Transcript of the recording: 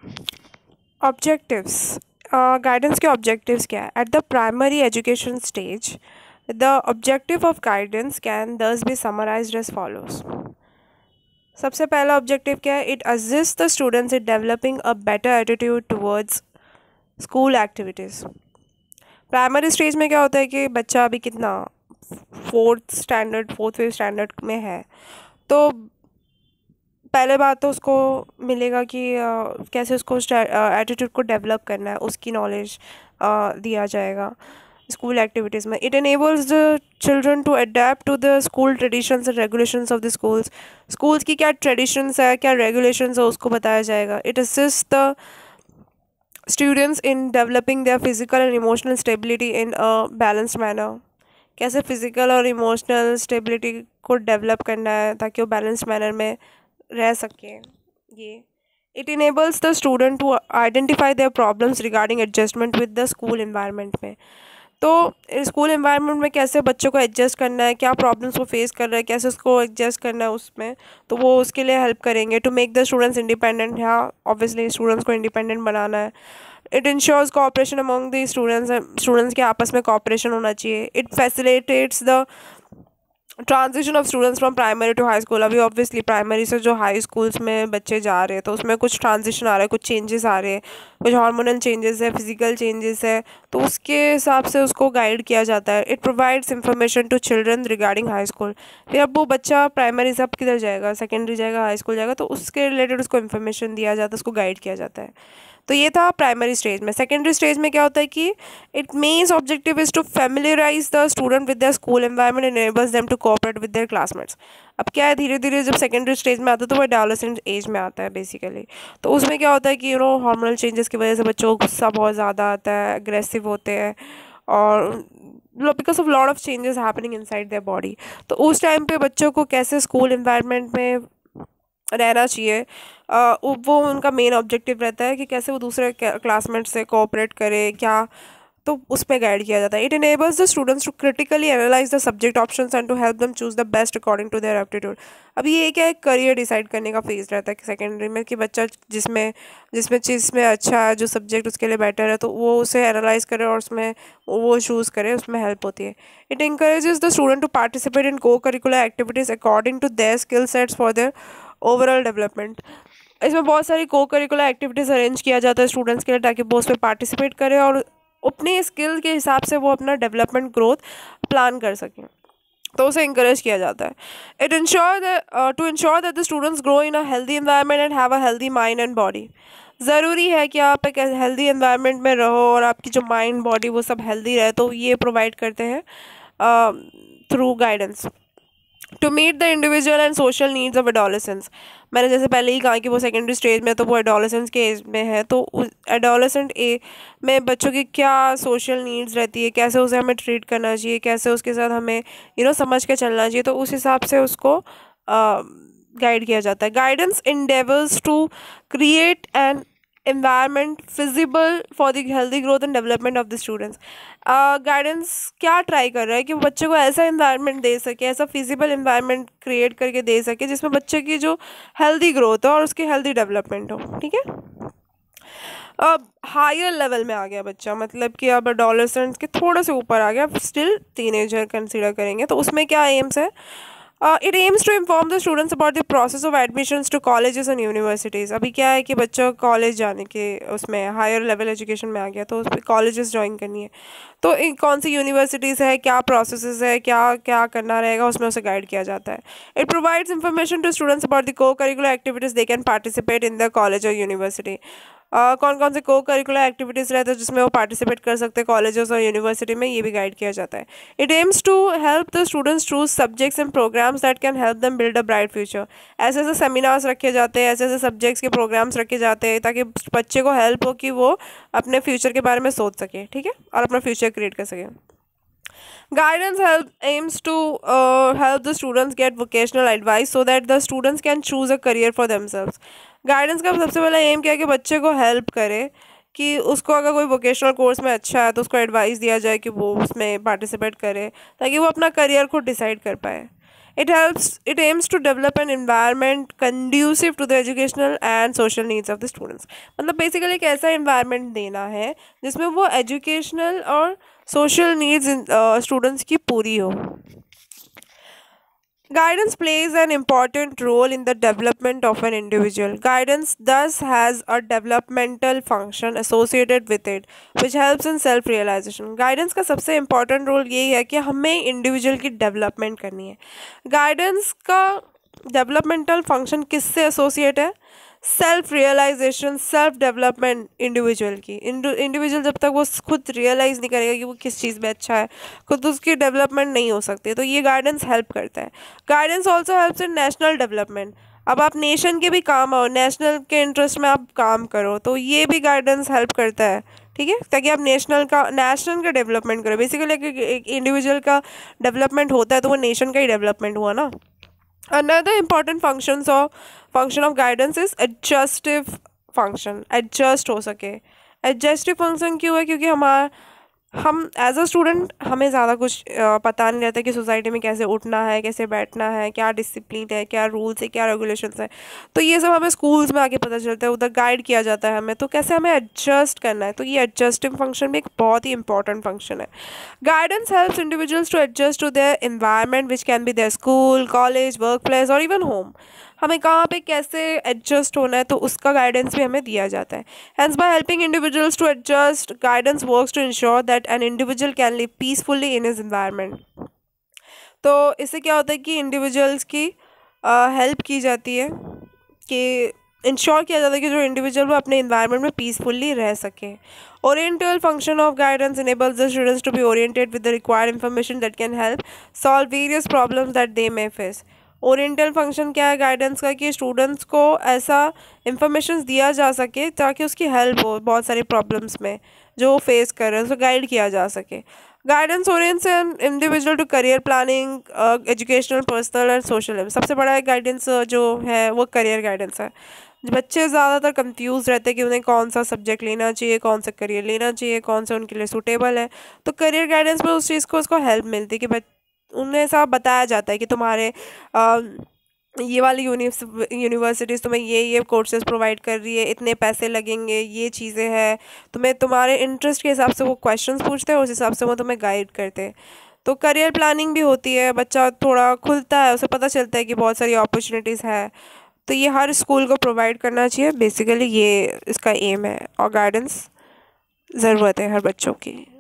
Objectives. Guidance के objectives क्या है? At the primary education stage the objective of guidance can thus be summarized as follows. सबसे पहला objective क्या है? It assist the students in developing a better attitude towards school activities. Primary stage में क्या होता है कि बच्चा अभी कितना फोर्थ फिफ्थ स्टैंडर्ड में है, तो पहले बात तो उसको मिलेगा कि कैसे उसको एटीट्यूड को डेवलप करना है, उसकी नॉलेज दिया जाएगा स्कूल एक्टिविटीज़ में। It enables the children to adapt to the school traditions and regulations of the schools की क्या ट्रेडिशंस है, क्या रेगुलेशंस है, उसको बताया जाएगा। It assist the students in developing their physical and emotional stability in a balanced manner. कैसे physical और इमोशनल स्टेबिलिटी को डेवलप करना है ताकि वो बैलेंस्ड मैनर में रह सकें। ये it enables the student to identify their problems regarding adjustment with the school environment में। तो स्कूल इन्वायरमेंट में कैसे बच्चों को एडजस्ट करना है, क्या प्रॉब्लम्स वो फेस कर रहा है, कैसे उसको एडजस्ट करना है उसमें, तो वो उसके लिए हेल्प करेंगे। To make the students independent, हाँ ऑब्वियसली स्टूडेंट्स को इंडिपेंडेंट बनाना है। It ensures cooperation among the students के आपस में कोऑपरेशन होना चाहिए। It facilitates the transition of students from primary to high school. अभी ऑब्वियसली प्राइमरी से जो हाई स्कूल्स में बच्चे जा रहे हैं तो उसमें कुछ ट्रांजिशन आ रहा है, कुछ चेंजेस आ रहे हैं, कुछ हार्मोनल चेंजेस है, फिजिकल चेंजेस है, तो उसके हिसाब से उसको गाइड किया जाता है। It provides information to children regarding high school. फिर अब वो बच्चा प्राइमरी से अब किधर जाएगा, सेकेंडरी जाएगा, हाई स्कूल जाएगा, तो उसके रिलेटेड उसको इन्फॉर्मेशन दिया जाता है, उसको गाइड किया जाता है। तो ये था प्राइमरी स्टेज में। सेकेंडरी स्टेज में क्या होता है कि it mains objective is to familiarize the student with their school environment and enables them to cooperate with their classmates. अब क्या है, धीरे धीरे जब सेकेंडरी स्टेज में आता है तो वो एडोलेसेंट एज में आता है बेसिकली। तो उसमें क्या होता है कि हार्मोनल चेंजेस की वजह से बच्चों को गुस्सा बहुत ज़्यादा आता है, अग्रेसिव होते हैं, और because of lot of changes happening inside their body. तो उस टाइम पे बच्चों को कैसे स्कूल एनवायरनमेंट में रहना चाहिए, वो उनका मेन ऑब्जेक्टिव रहता है कि कैसे वो दूसरे क्लासमेट से कोऑपरेट करे, क्या, तो उस पर गाइड किया जाता है। It enables the students to critically analyse the subject options and to help them choose the best according to their aptitude. अब ये क्या है, करियर डिसाइड करने का फेज रहता है कि सेकेंडरी में, कि बच्चा जिसमें जिसमें चीज़ में अच्छा है, जो सब्जेक्ट उसके लिए बेटर है, तो वो उसे एनालाइज करे और उसमें वो चूज़ करे, उसमें हेल्प होती है। It encourages the student to participate in co curricular activities according to their skill sets for their overall development. इसमें बहुत सारी को करिकुलर एक्टिविटीज़ अरेंज किया जाता है स्टूडेंट्स के लिए ताकि वो उस पर पार्टिसिपेट करें और अपने स्किल के हिसाब से वो अपना डेवलपमेंट ग्रोथ प्लान कर सकें, तो उसे इंकरेज किया जाता है। It ensure that the students grow in a healthy environment and have a healthy mind and body. ज़रूरी है कि आप एक हेल्दी एनवायरनमेंट में रहो और आपकी जो माइंड बॉडी वो सब हेल्दी रहे, तो ये प्रोवाइड करते हैं through guidance. To meet the individual and social needs of adolescence. मैंने जैसे पहले ही कहा कि वो सेकेंडरी स्टेज में, तो वो एडोलेसेंस के एज में है, तो एडोलेसेंट ए में बच्चों की क्या सोशल नीड्स रहती है, कैसे उसे हमें ट्रीट करना चाहिए, कैसे उसके साथ हमें समझ के चलना चाहिए, तो उस हिसाब से उसको गाइड किया जाता है। Guidance endeavors to create an environment feasible for the healthy growth and development of the students। Guidance क्या ट्राई कर रहा है कि वो बच्चे को ऐसा इन्वायरमेंट दे सके, ऐसा फिजिबल इन्वायरमेंट क्रिएट करके दे सके जिसमें बच्चे की जो हेल्दी ग्रोथ हो और उसकी हेल्दी डेवलपमेंट हो। ठीक है, अब हायर लेवल में आ गया बच्चा, मतलब कि अब एडोलेसेंट्स के थोड़े से ऊपर आ गया, स्टिल टीनेजर कंसीडर करेंगे, तो उसमें क्या एम्स है? It aims to inform the students about the process of admissions to colleges and universities. अभी क्या है कि बच्चा कॉलेज जाने के उसमें हायर लेवल एजुकेशन में आ गया, तो उस पर कॉलेजेस ज्वाइन करनी है, तो कौन सी यूनिवर्सिटीज़ है, क्या प्रोसेस है, क्या क्या करना रहेगा, उसमें उसे गाइड किया जाता है। It provides information to students about the co curricular activities they can participate in the college और यूनिवर्सिटी। कौन कौन से को करिकुलर एक्टिविटीज़ रहते हैं जिसमें वो पार्टिसिपेट कर सकते हैं कॉलेजेस और यूनिवर्सिटी में, ये भी गाइड किया जाता है। It aims to help the students choose subjects and programmes that can help them build a bright future. ऐसे ऐसे सेमिनार्स रखे जाते हैं, ऐसे ऐसे सब्जेक्ट्स के प्रोग्राम्स रखे जाते हैं ताकि बच्चे को हेल्प हो कि वो अपने फ्यूचर के बारे में सोच सके, ठीक है, और अपना फ्यूचर क्रिएट कर सके। Guidance aims to help the students get vocational advice so that the students can choose a career for themselves। Guidance का सबसे पहला एम क्या है कि बच्चे को हेल्प करे कि उसको अगर कोई वोकेशनल कोर्स में अच्छा है तो उसको एडवाइस दिया जाए कि वो उसमें पार्टिसिपेट करे ताकि वो अपना करियर खुद डिसाइड कर पाए। It aims to develop an environment conducive to the educational and social needs of the students. मतलब बेसिकली एक ऐसा environment देना है जिसमें वो educational और social needs स्टूडेंट्स की पूरी हो. Guidance plays an important role in the development of an individual. Guidance thus has a developmental function associated with it, which helps in self realization. Guidance का सबसे important role यही है कि हमें individual की development करनी है. Guidance का developmental function किससे associate है? Self realisation, self development individual की. इंडिविजुअल जब तक वो खुद रियलाइज़ नहीं करेगा कि वो किस चीज़ में अच्छा है, खुद उसकी डेवलपमेंट नहीं हो सकती. तो ये गाइडेंस हेल्प करता है. Guidance also helps in national development. अब आप नेशन के भी काम आओ, नेशनल के इंटरेस्ट में आप काम करो, तो ये भी गाइडेंस हेल्प करता है. ठीक है, ताकि आप नेशनल का डेवलपमेंट करो. बेसिकली एक इंडिविजुअल का डेवलपमेंट होता है तो वो नेशन का ही डेवलपमेंट हुआ ना. Another important function of guidance is adjustive function. Adjust हो सके. Adjustive function क्यों है? क्योंकि हम एज अ स्टूडेंट हमें ज़्यादा कुछ पता नहीं रहता कि सोसाइटी में कैसे उठना है, कैसे बैठना है, क्या डिसिप्लिन है, क्या रूल्स है, क्या रेगुलेशंस है. तो ये सब हमें स्कूल्स में आके पता चलता है, उधर गाइड किया जाता है हमें, तो कैसे हमें एडजस्ट करना है. तो ये एडजस्टिंग फंक्शन भी एक बहुत ही इंपॉर्टेंट फंक्शन है. Guidance helps individuals to adjust to their environment which can be their school, college, work place और इवन होम. हमें कहाँ पे कैसे एडजस्ट होना है तो उसका गाइडेंस भी हमें दिया जाता है. Hence, by helping individuals to adjust, guidance works to ensure that an individual can live peacefully in his environment. तो इससे क्या होता है कि इंडिविजुअल्स की हेल्प की जाती है, कि इंश्योर किया जाता है कि जो इंडिविजुअल वो अपने इन्वायरमेंट में पीसफुली रह सके. Oriental function of guidance enables the students to be oriented with the required information that can help solve various problems that they may face. Oriental function क्या है गाइडेंस का? कि स्टूडेंट्स को ऐसा इंफॉर्मेशन दिया जा सके ताकि उसकी हेल्प हो बहुत सारी प्रॉब्लम्स में जो वो फेस कर रहे हैं, उसको गाइड किया जा सके. Guidance orients an individual to career planning, educational, personal and social. सबसे बड़ा गाइडेंस जो है वो करियर गाइडेंस है. बच्चे ज़्यादातर कंफ्यूज रहते हैं कि उन्हें कौन सा सब्जेक्ट लेना चाहिए, कौन सा करियर लेना चाहिए, कौन सा उनके लिए सूटेबल है. तो करियर गाइडेंस में उस चीज़ को उसको हेल्प मिलती है कि उन्हें ऐसा बताया जाता है कि तुम्हारे ये वाली यूनिवर्सिटीज़ तुम्हें ये कोर्सेज प्रोवाइड कर रही है, इतने पैसे लगेंगे, ये चीज़ें हैं. तुम्हें तुम्हारे इंटरेस्ट के हिसाब से वो क्वेश्चंस पूछते हैं, उस हिसाब से वो तुम्हें गाइड करते हैं. तो करियर प्लानिंग भी होती है, बच्चा थोड़ा खुलता है, उसे पता चलता है कि बहुत सारी अपॉर्चुनिटीज़ है. तो ये हर स्कूल को प्रोवाइड करना चाहिए. बेसिकली ये इसका एम है और गाइडेंस ज़रूरत है हर बच्चों की.